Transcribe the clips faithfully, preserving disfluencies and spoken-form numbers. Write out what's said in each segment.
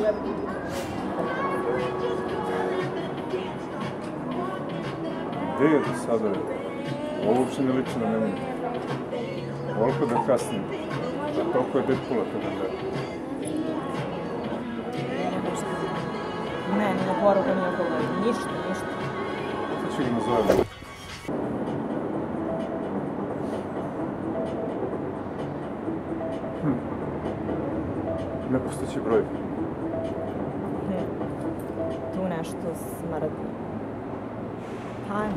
Gde je do sada? Ovo uopće ne liči na mene. Volko da kasnim. A toliko je Deadpoola kada gleda. Ne, nije poruka, nije pogleda. Ništa, ništa. Sad ću ga nazovem. Hm. Nepostojeći broj. Hm. Tu nešto smrdi. Ajmo.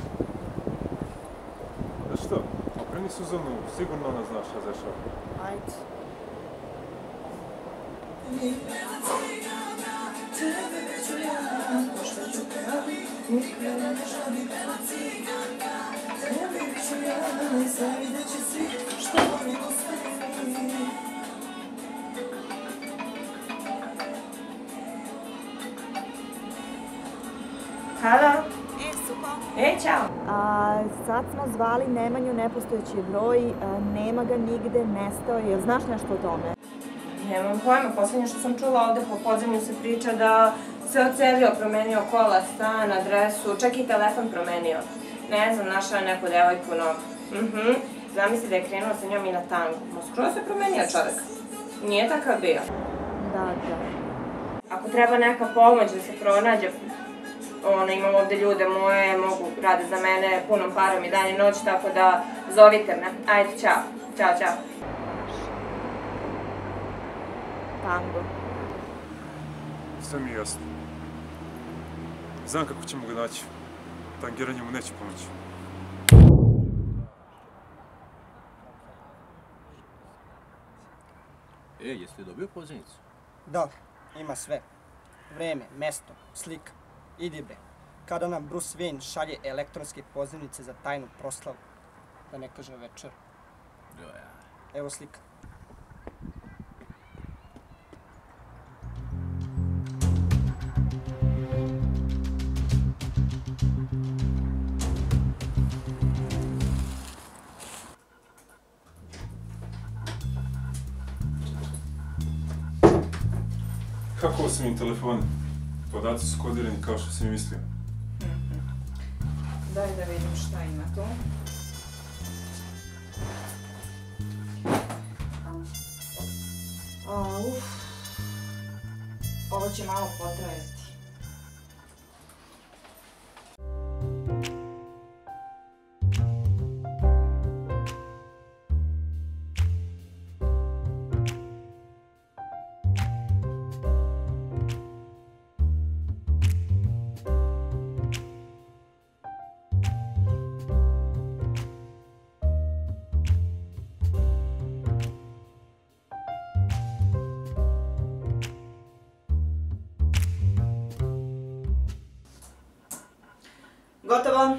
Da što? Okreni Suzanu, sigurno ona zna šta dešava. Ajde. Halo? E, super. E, čao. A, sad smo zvali Nemanju, nepostojeći broj, a, nema ga nigde, nestao je. Znaš nešto o tome? Nemam pojma, poslednje što sam čula ovde po podzemlju se priča da se odselio, promenio kola, stan, adresu, čak i telefon promenio. Ne znam, našao je neku devojku novu. Mhm, zamisli da je krenuo sa njom i na tango. Ma skroz se promenio čovek. Nije takav bio. Da, da. Ako treba neka pomoć da se pronađe, ono, imam ovde ljude moje, mogu rade za mene punom parom i dan i noć, tako da zovite me. Ajde, čao. Ćao, čao. Tango. Sve mi je jasno. Znam kako ćemo ga naći. Tangiranje mu neće pomoći. E, jeste li dobio pozivnicu? Da, ima sve. Vreme, mesto, slika. Idi bre. Kada nam Bruce Wayne šalje elektronske pozivnice za tajnu proslavu. Da ne kaže večer. Evo slika. Kako ovo sam im telefon? Podaci su kodirani kao što sam i mislio. Daj da vidim šta ima tu. A, uf. Ovo će malo potrajati. Gotovo.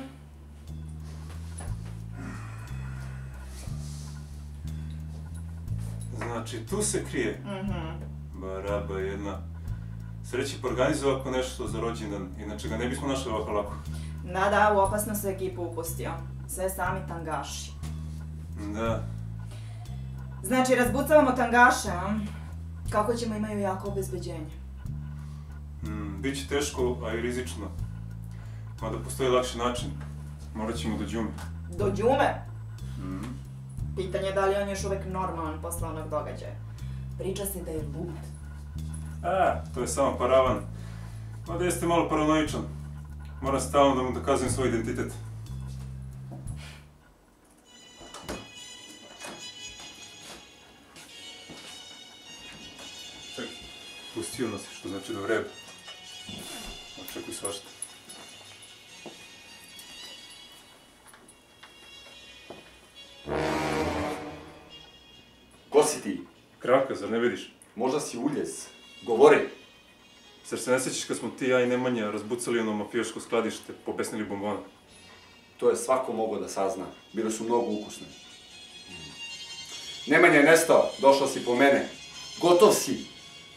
Znači, tu se krije. Mhm. Baraba jedna. Sreći pa organizuje ovako nešto za rođendan, inače ga ne bismo našli ovako lako. Da, da, u opasno se ekipu upustio. Sve sami tangaši. Da. Znači, razbucavamo tangaše, a? Kako ćemo, imaju jako obezbeđenje. Mm, Biće teško, a i rizično. Mada postoji lakši način. Morat ćemo do Đume. Do Đume? Mhm. Pitanje je da li on još uvek normalan posle onog događaja. Priča se da je lud. A, to je samo paravan. Mada jeste malo paranoičan. Moram stalno da mu dokazujem svoj identitet. Čekaj, pustio nas, što znači da vrebe. Očekuj svašta. Ko si ti? Kraka, zar ne vidiš? Možda si uljez. Govori. Zar se ne sjećaš kad smo ti, ja i Nemanja razbucali ono mafijaško skladište, pobesnili bombona? To je svako mogao da sazna. Bile su mnogo ukusne. Nemanja je nestao. Došao si po mene. Gotov si.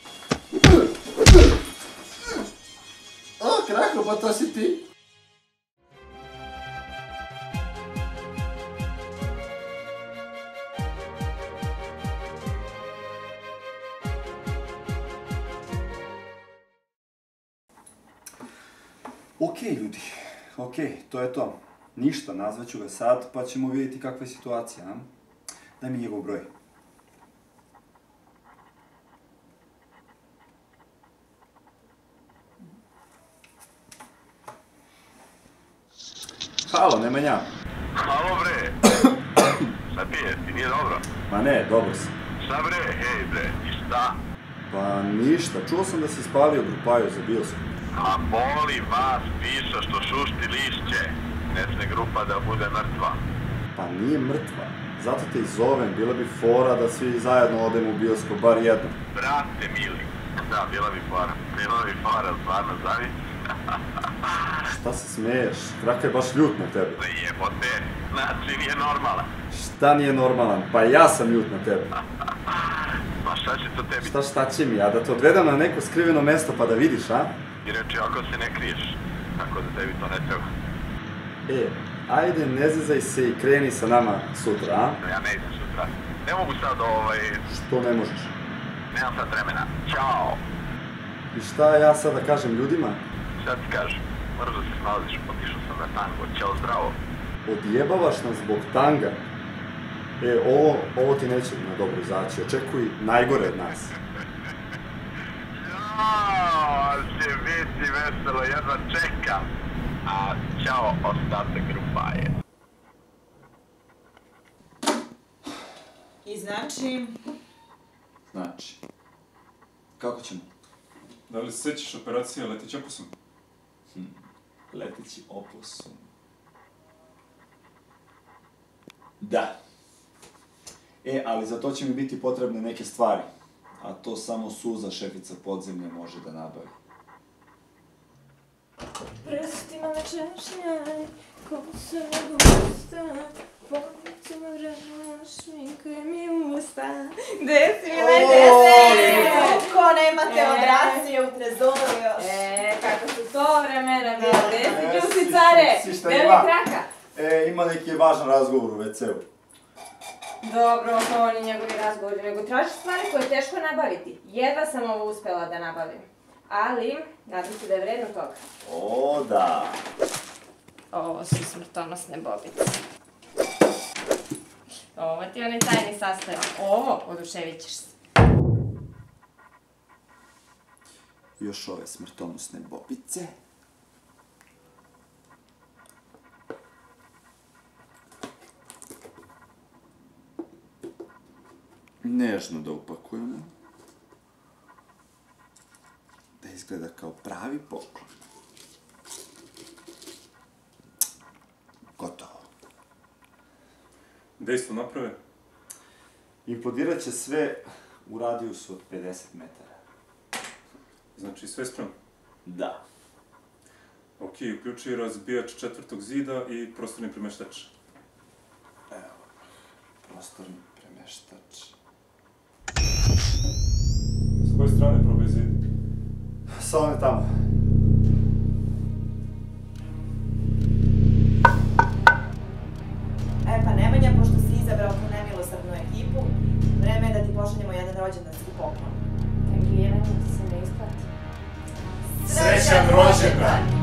O, Krako, pa to si ti. Okej, ljudi, okej, to je to. Ništa, nazvaću ga sad, pa ćemo vidjeti kakva je situacija, a? Daj mi njegov broj. Halo, Nemanja. Halo bre, šta pije, ti nije dobro? Ma ne, dobro sam. Šta bre, hej bre, i šta? Pa ništa, čuo sam da si spalio grupaju za bioskop. A boli vas piša što šušti lišće, ne sme grupa da bude mrtva. Pa nije mrtva, zato te i zovem, bila bi fora da svi zajedno odemo u bioskop bar jednom. Brate mili, da, bila bi fora, bila bi fora, stvarno zavisi. Šta se smeješ? Kraka je baš ljut na tebe. Jebote, znači nije normalan. Šta nije normalan? Pa ja sam ljut na tebe. Pa šta će to tebi? Šta šta će mi, a da te odvedem na neko skriveno mesto pa da vidiš, a? I reči, ako se ne kriješ, tako da tebi to ne treba. E, ajde ne zezaj se i kreni sa nama sutra, a? Ja ne idem sutra. Ne mogu sad ovaj... Što ne možeš? Nemam sad vremena. Ćao! I šta ja sad da kažem ljudima? Šta ti kažem? Moraš da se snalaziš, otišao sam na tango. Ćao, zdravo! Odjebavaš nas zbog tanga? E, ovo, ovo ti neće na dobro izaći, očekuj najgore od nas. Jao, će biti veselo, jedva čekam. A ćao, ostatak grupaje. I znači... Znači, kako ćemo? Da li se sećaš operacije Leteći oposun? Hm, leteći oposun. Da. E, ali za to će mi biti potrebne neke stvari. A to samo Suza, šefica podzemlja, može da nabavi. Prstima češnjaj, kosu nego usta, policima vraš, šminkuje mi usta. Gde si mi najde? Ko nemate odracije u trezoru još? E, kako su to vremena bila, gde si džusi care? Gde mi kraka? E, ima neki važan razgovor u ve ce u. Dobro, to oni njegovi razgovori, nego traži stvari koje je teško nabaviti. Jedva sam ovo uspela da nabavim. Ali, nadam se da je vredno toga. O, da. Ovo su smrtonosne bobice. Ovo ti je onaj tajni sastojak. Ovo oduševit ćeš se. Još ove smrtonosne bobice. Nežno da upakujemo. Da izgleda kao pravi poklon. Gotovo. Dejstvo naprave? Implodirat će sve u radijusu od pedeset metara. Znači sve spremno? Da. Ok, uključi razbijač četvrtog zida i prostorni premeštač. Evo, prostorni premeštač. S koje strane probaj zid? Sa one tamo. E pa Nemanja, pošto si izabrao tu nemilosrdnu ekipu, vreme je da ti pošaljemo jedan rođendanski poklon. Tangiranje ti se ne isplati. Srećan rođendan!